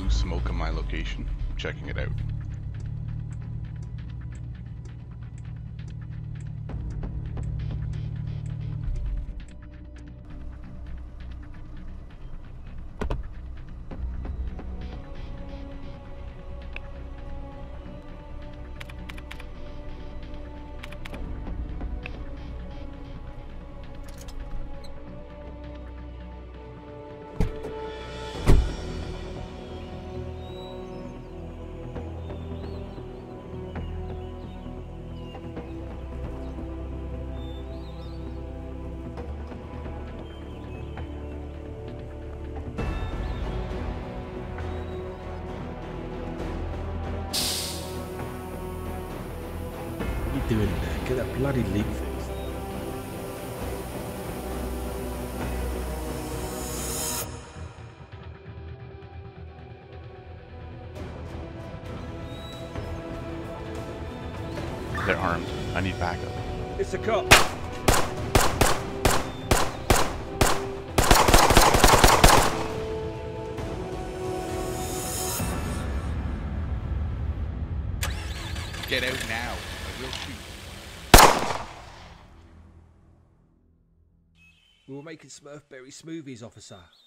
blue smoke on my location. Checking it out. What are you doing there? Get that bloody leak fixed. They're armed. I need backup. It's a cop. Get out now. I will shoot. We were making Smurfberry smoothies, officer.